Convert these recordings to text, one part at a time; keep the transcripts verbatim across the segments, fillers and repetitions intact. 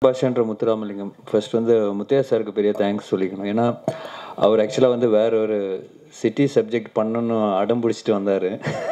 Basha Muthuramalingam. First வந்து முத்தையா சாருக்கு பெரிய தேங்க்ஸ் சொல்லிக்கணும். ஏன்னா அவர் ஆக்சுவலாக வந்து வேற ஒரு சிட்டி சப்ஜெக்ட் பண்ணணும்னு அடம் பிடிச்சிட்டு வந்தார்.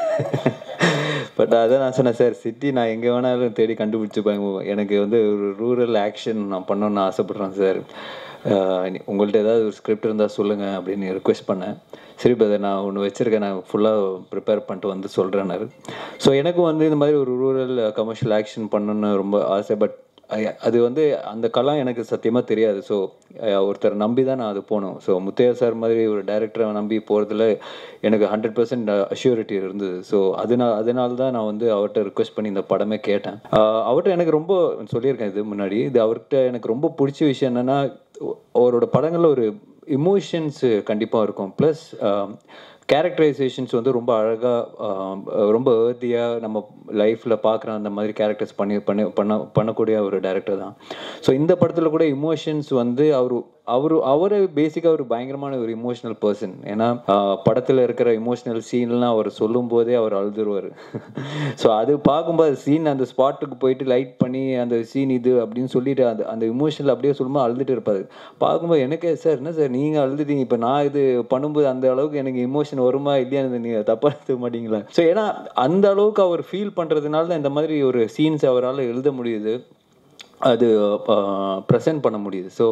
பட் அதான் நான் சொன்னேன், சார் சிட்டி நான் எங்கே வேணாலும் தேடி கண்டுபிடிச்சிப்பேன், எனக்கு வந்து ஒரு ரூரல் ஆக்ஷன் நான் பண்ணணுன்னு ஆசைப்பட்றேன் சார், உங்கள்கிட்ட ஏதாவது ஒரு ஸ்கிரிப்ட் இருந்தால் சொல்லுங்கள் அப்படின்னு ரிக்வெஸ்ட் பண்ணேன். சரி பிரதர், நான் ஒன்று வச்சுருக்கேன், நான் ஃபுல்லாக ப்ரிப்பேர் பண்ணிட்டு வந்து சொல்கிறேன்னாரு. ஸோ எனக்கும் வந்து இந்த மாதிரி ஒரு ரூரல் கமர்ஷியல் ஆக்ஷன் பண்ணணுன்னு ரொம்ப ஆசை. பட் அது வந்து அந்த கலாம் எனக்கு சத்தியமாக தெரியாது. ஸோ ஒருத்தர் நம்பி தான் நான் அது போகணும். ஸோ முத்தையா சார் மாதிரி ஒரு டைரக்டரை நம்பி போகிறதுல எனக்கு ஹண்ட்ரட் பர்சன்ட் அஷ்யூரிட்டி இருந்தது. ஸோ அதனால் அதனால தான் நான் வந்து அவர்கிட்ட ரிக்வெஸ்ட் பண்ணி இந்த படமே கேட்டேன். அவர்கிட்ட எனக்கு ரொம்ப சொல்லியிருக்கேன் இது முன்னாடி, இது அவர்கிட்ட எனக்கு ரொம்ப பிடிச்ச விஷயம் என்னென்னா, அவரோட படங்களில் ஒரு இமோஷன்ஸு கண்டிப்பாக இருக்கும். ப்ளஸ் கேரக்டரைசேஷன்ஸ் வந்து ரொம்ப அழகாக, ரொம்ப ஏர்த்தியாக நம்ம லைஃப்பில் பார்க்குற அந்த மாதிரி கேரக்டர்ஸ் பண்ணி பண்ணி பண்ண பண்ணக்கூடிய ஒரு டைரக்டர் தான். ஸோ இந்த படத்தில் கூட இமோஷன்ஸ் வந்து அவர் அவர் அவரை பேசிக்காக ஒரு பயங்கரமான ஒரு இமோஷனல் பர்சன். ஏன்னா படத்தில் இருக்கிற இமோஷனல் சீன்லாம் அவர் சொல்லும் போதே அவர் அழுதுருவார். ஸோ அது பார்க்கும்போது சீன் அந்த ஸ்பாட்டுக்கு போயிட்டு லைட் பண்ணி அந்த சீன் இது அப்படின்னு சொல்லிட்டு அந்த அந்த இமோஷனல் அப்படியே சொல்லும்போது அழுதுட்டு இருப்பார். பார்க்கும்போது எனக்கே, சார் என்ன சார் நீங்கள் அழுதுட்டீங்க, இப்போ நான் இது பண்ணும்போது அந்த அளவுக்கு எனக்கு இமோஷன் வருமா இல்லையான்னு நீங்கள் தப்பாக எடுத்துக்க மாட்டீங்களா? ஸோ ஏன்னா அந்த அளவுக்கு அவர் ஃபீல் பண்ணுறதுனால தான் இந்த மாதிரி ஒரு சீன்ஸ் அவரால் எழுத முடியுது, அது ப்ரெசென்ட் பண்ண முடியுது. ஸோ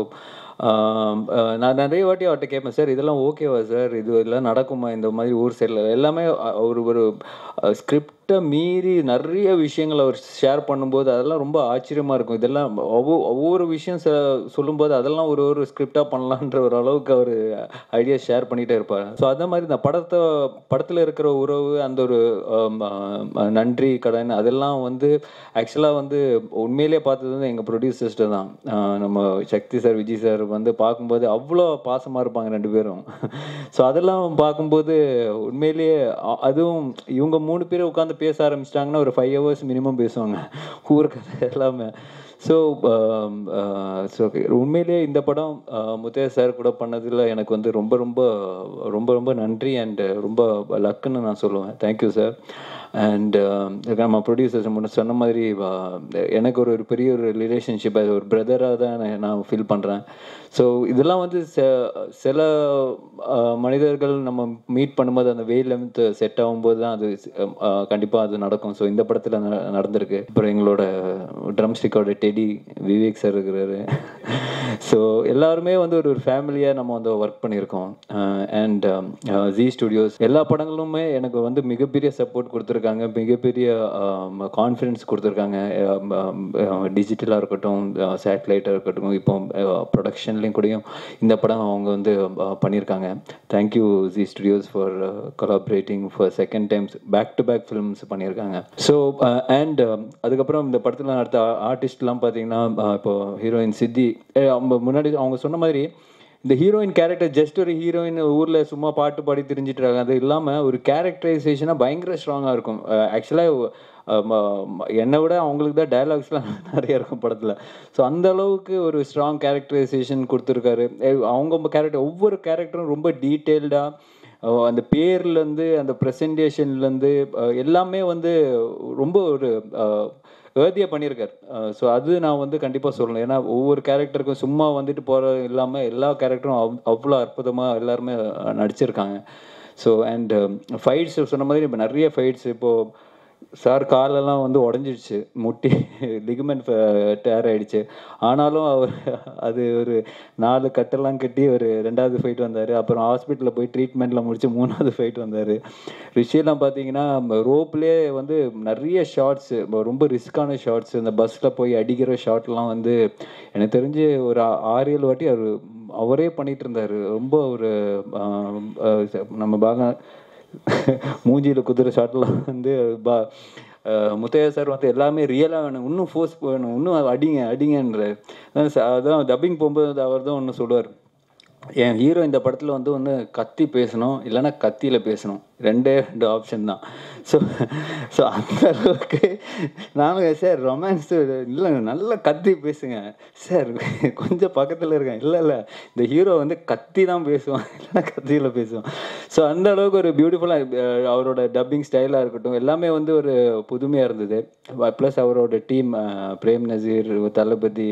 நான் நிறைய வாட்டி அவர்கிட்ட கேட்பேன், சார் இதெல்லாம் ஓகேவா சார், இது எல்லாம் நடக்குமா இந்த மாதிரி ஊர் சைடில் எல்லாமே. ஒரு ஒரு ஸ்கிரிப்டை மீறி நிறைய விஷயங்கள் அவர் ஷேர் பண்ணும்போது அதெல்லாம் ரொம்ப ஆச்சரியமாக இருக்கும். இதெல்லாம் ஒவ்வொரு ஒவ்வொரு விஷயம் சொல்லும்போது அதெல்லாம் ஒரு ஒரு ஸ்கிரிப்டாக பண்ணலான்ற ஒரு அளவுக்கு அவர் ஐடியா ஷேர் பண்ணிகிட்டே இருப்பார். ஸோ அதே மாதிரி இந்த படத்தை படத்தில் இருக்கிற உறவு, அந்த ஒரு நன்றி கடன், அதெல்லாம் வந்து ஆக்சுவலாக வந்து உண்மையிலே பார்த்தது வந்து எங்கள் ப்ரொடியூசர்ஸ்ட்டு தான். நம்ம சக்தி சார், விஜய் சார் வந்து பார்க்கும்போது அவ்வளோ பாசமாக இருப்பாங்க ரெண்டு பேரும். ஸோ அதெல்லாம் பார்க்கும்போது உண்மையிலேயே, அதுவும் இவங்க மூணு பேரும் உட்காந்து பேச ஆரம்பிச்சிட்டாங்கன்னா ஒரு ஃபைவ் ஹவர்ஸ் மினிமம் பேசுவாங்க ஊர் கதை எல்லாமே. ஸோ ஸோ உண்மையிலேயே இந்த படம் முத்தையா சார் கூட பண்ணதில் எனக்கு வந்து ரொம்ப ரொம்ப ரொம்ப ரொம்ப நன்றி அண்ட் ரொம்ப லக்குன்னு நான் சொல்லுவேன். Thank you sir. அண்ட் நம்ம ப்ரொடியூசர்ஸ் முன்ன சொன்ன மாதிரி எனக்கு ஒரு ஒரு பெரிய ஒரு ரிலேஷன்ஷிப், அது ஒரு பிரதராக தான் நான் ஃபீல் பண்ணுறேன். ஸோ இதெல்லாம் வந்து சில மனிதர்கள் நம்ம மீட் பண்ணும்போது அந்த வேவ் லென்த் செட் ஆகும்போது தான் அது கண்டிப்பாக அது நடக்கும். ஸோ இந்த படத்தில் நடந்திருக்கு. அப்புறம் எங்களோட ட்ரம் ஸ்டிக்கோட டெடி விவேக் சார் இருக்கிறாரு. ஸோ எல்லாருமே வந்து ஒரு ஒரு ஃபேமிலியாக நம்ம வந்து ஒர்க் பண்ணியிருக்கோம். அண்ட் ஜி ஸ்டுடியோஸ் எல்லா படங்களுமே எனக்கு வந்து மிகப்பெரிய சப்போர்ட் கொடுத்துருக்காங்க, மிகப்பெரிய கான்ஃபிடன்ஸ் கொடுத்துருக்காங்க. டிஜிட்டலாக இருக்கட்டும், சேட்டலைட்டாக இருக்கட்டும், இப்போ ப்ரொடக்ஷன்லேயும் கூடயும் இந்த படம் அவங்க வந்து பண்ணியிருக்காங்க. Thank you Zee studios for collaborating for second times back to back films பண்ணியிருக்காங்க. ஸோ அண்ட் அதுக்கப்புறம் இந்த படத்தில் அடுத்த ஆர்டிஸ்ட்லாம் பார்த்தீங்கன்னா, இப்போ ஹீரோயின் சித்தி, அவங்க முன்னாடி அவங்க சொன்ன மாதிரி இந்த ஹீரோயின் கேரக்டர் ஜஸ்ட் ஒரு ஹீரோயின் ஊரில் சும்மா பாட்டு பாடி தெரிஞ்சிட்டு இருக்காங்க, அது இல்லாமல் ஒரு கேரக்டரைசேஷனாக பயங்கர ஸ்ட்ராங்காக இருக்கும். ஆக்சுவலாக என்னை விட அவங்களுக்கு தான் டைலாக்ஸ்லாம் நிறைய இருக்கும் படத்தில். ஸோ அந்த அளவுக்கு ஒரு ஸ்ட்ராங் கேரக்டரைசேஷன் கொடுத்துருக்காரு. அவங்க கேரக்டர் ஒவ்வொரு கேரக்டரும் ரொம்ப டீட்டெயில்டாக, அந்த பேர்லேருந்து அந்த ப்ரெசன்டேஷன்லேருந்து எல்லாமே வந்து ரொம்ப ஒரு ஏர்த்தியாக பண்ணியிருக்கார். ஸோ அது நான் வந்து கண்டிப்பாக சொல்லணும். ஏன்னா ஒவ்வொரு கேரக்டருக்கும் சும்மா வந்துட்டு போகிற இல்லாமல் எல்லா கேரக்டரும் அவ் அவ்வளோ அற்புதமாக எல்லாருமே நடிச்சிருக்காங்க. ஸோ அண்ட் ஃபைட்ஸ் சொன்ன மாதிரி இப்போ நிறைய ஃபைட்ஸ், இப்போது சார் காலெல்லாம் வந்து உடஞ்சிடுச்சு, முட்டி லிகமெண்ட் டேர் ஆகிடுச்சு. ஆனாலும் அவர் அது ஒரு நாலு கட்டெல்லாம் கட்டி ஒரு ரெண்டாவது ஃபைட் வந்தார். அப்புறம் ஹாஸ்பிட்டலில் போய் ட்ரீட்மெண்ட்டில் முடிச்சு மூணாவது ஃபைட் வந்தார். ரிஷியெல்லாம் பார்த்தீங்கன்னா ரோப்லேயே வந்து நிறைய ஷார்ட்ஸு, ரொம்ப ரிஸ்க்கான ஷார்ட்ஸு, இந்த பஸ்ஸில் போய் அடிக்கிற ஷார்ட்லாம் வந்து எனக்கு தெரிஞ்சு ஒரு ஆறு ஏழு வாட்டி அவர் அவரே பண்ணிகிட்டு இருந்தார். ரொம்ப ஒரு நம்ம பாக மூஞ்சியில் குதிரை ஷாட்லாம் வந்து பா முத்தையா சார் வந்து எல்லாமே ரியலாக வேணும், இன்னும் ஃபோர்ஸ் வேணும், இன்னும் அடிங்க அடிங்கன்ற. அதான் டப்பிங் போகும்போது அவர் தான் ஒன்று சொல்லுவார், என் ஹீரோ இந்த படத்தில் வந்து ஒன்று கத்தி பேசணும், இல்லைன்னா கத்தியில் பேசணும், ரெண்டே ரெண்டு ஆப்ஷன் தான். ஸோ ஸோ அந்த அளவுக்கு நானும், சார் ரொமான்ஸு இல்லைங்க நல்லா கத்தி பேசுங்க சார், கொஞ்சம் பக்கத்தில் இருக்கேன், இல்லை இல்லை இந்த ஹீரோ வந்து கத்தி தான் பேசுவான், இல்லைன்னா கத்தியில் பேசுவான். ஸோ அந்த அளவுக்கு ஒரு பியூட்டிஃபுல்லாக அவரோட டப்பிங் ஸ்டைலாக இருக்கட்டும் எல்லாமே வந்து ஒரு புதுமையாக இருந்தது. ப்ளஸ் அவரோட டீம் பிரேம் நசீர், தளபதி,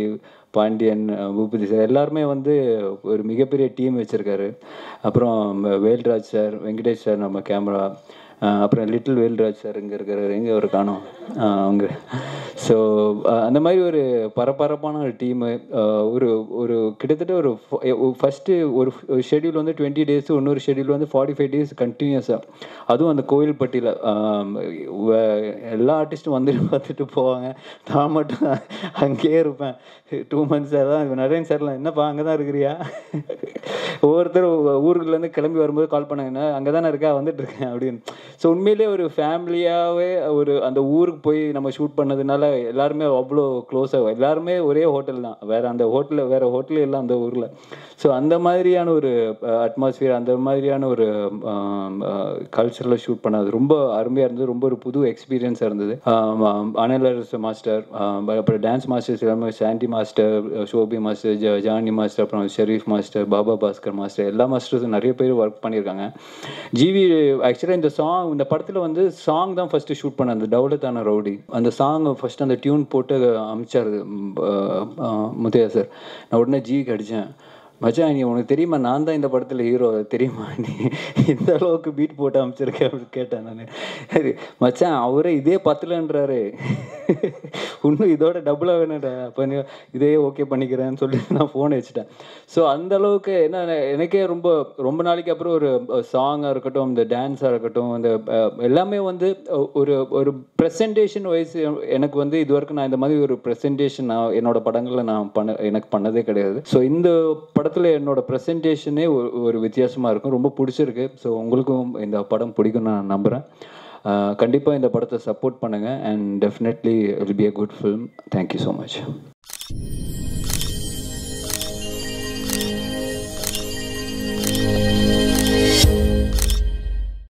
பாண்டியன், பூபதி சார் எல்லாருமே வந்து ஒரு மிகப்பெரிய டீம் வச்சுருக்காரு. அப்புறம் வேல்ராஜ் சார், வெங்கடேஷ் சார் நம்ம கேமரா, அப்புறம் லிட்டில் வேல்ராஜ் சார் இங்கே இருக்கிறார், எங்கே அவர் காணோம் அவங்க. ஸோ அந்த மாதிரி ஒரு பரபரப்பான ஒரு டீமு. ஒரு ஒரு கிட்டத்தட்ட ஒரு ஃபஸ்ட்டு ஒரு ஷெடியூல் வந்து டுவெண்ட்டி டேஸு, இன்னொரு ஷெடியூல் வந்து ஃபார்ட்டி ஃபைவ் டேஸ் கண்டினியூஸாக. அதுவும் அந்த கோவில்பட்டியில் எல்லா ஆர்டிஸ்ட்டும் வந்துட்டு பார்த்துட்டு போவாங்க. நான் மட்டும் அங்கேயே இருப்பேன் டூ மந்த்ஸ். அதான் நரேன் சார்லாம், என்னப்பா அங்கே தான் இருக்கிறியா? ஒவ்வொருத்தரும் ஊருக்குலேருந்து கிளம்பி வரும்போது கால் பண்ணாங்கன்னா, அங்கே தானே இருக்கா, வந்துட்டு இருக்கேன் அப்படின்னு. ஸோ உண்மையிலே ஒரு ஃபேமிலியாகவே ஒரு அந்த ஊருக்கு போய் நம்ம ஷூட் பண்ணதுனால எல்லாருமே அவ்வளோ க்ளோஸாக, எல்லாருமே ஒரே ஹோட்டல் தான், வேறு அந்த ஹோட்டலில் வேறு ஹோட்டலே இல்லை அந்த ஊரில். ஸோ அந்த மாதிரியான ஒரு அட்மாஸ்ஃபியர், அந்த மாதிரியான ஒரு கல்ச்சரில் ஷூட் பண்ணது ரொம்ப அருமையாக இருந்தது. ரொம்ப ஒரு புது எக்ஸ்பீரியன்ஸாக இருந்தது. அனலரஸ் மாஸ்டர், அப்புறம் டான்ஸ் மாஸ்டர்ஸ் எல்லாமே, சாண்டி மாஸ்டர், ஷோபி மாஸ்டர், ஜ ஜானி மாஸ்டர், அப்புறம் ஷெரீஃப் மாஸ்டர், பாபா பாஸ்கர் மாஸ்டர், எல்லா மாஸ்டர்ஸும் நிறைய பேர் ஒர்க் பண்ணியிருக்காங்க. ஜிவி ஆக்சுவலாக இந்த சாங், இந்த படத்தில் வந்து சாங் தான் ஃபஸ்ட்டு ஷூட் பண்ண, அந்த டவுலத்தான ரவுடி அந்த சாங் ஃபஸ்ட்டு அந்த டியூன் போட்டு அமிச்சார் முத்தையா சார். நான் உடனே ஜிவிக்கு அடித்தேன், மச்சான் நீ உனக்கு தெரியுமா நான் தான் இந்த படத்தில் ஹீரோ, தெரியுமா நீ இந்த அளவுக்கு பீட் போட்டு அமைச்சிருக்கேன் அப்படின்னு கேட்டேன் நான். சரி மச்சான் அவரே இதே பத்தலன்றாரு, இன்னும் இதோட டபுளாக வேணுடா, பண்ணி இதே ஓகே பண்ணிக்கிறேன்னு சொல்லிட்டு நான் ஃபோன் வச்சுட்டேன். ஸோ அந்த அளவுக்கு என்ன, எனக்கே ரொம்ப ரொம்ப நாளைக்கு அப்புறம் ஒரு சாங்காக இருக்கட்டும், இந்த டான்ஸாக இருக்கட்டும், அந்த எல்லாமே வந்து ஒரு ஒரு ப்ரெசன்டேஷன் வைஸ் எனக்கு வந்து இது வரைக்கும் நான் இந்த மாதிரி ஒரு ப்ரெசன்டேஷன் நான் என்னோட படங்களில் நான் பண்ண எனக்கு பண்ணதே கிடையாது. ஸோ இந்த படத்தில் என்னோட ப்ரெசன்டேஷனே ஒரு வித்தியாசமாக இருக்கும், ரொம்ப பிடிச்சிருக்கு. ஸோ உங்களுக்கும் இந்த படம் பிடிக்கும்னு நான் நம்புகிறேன். கண்டிப்பாக இந்த படத்தை சப்போர்ட் பண்ணுங்கள், and definitely it will be a good film. Thank you so much.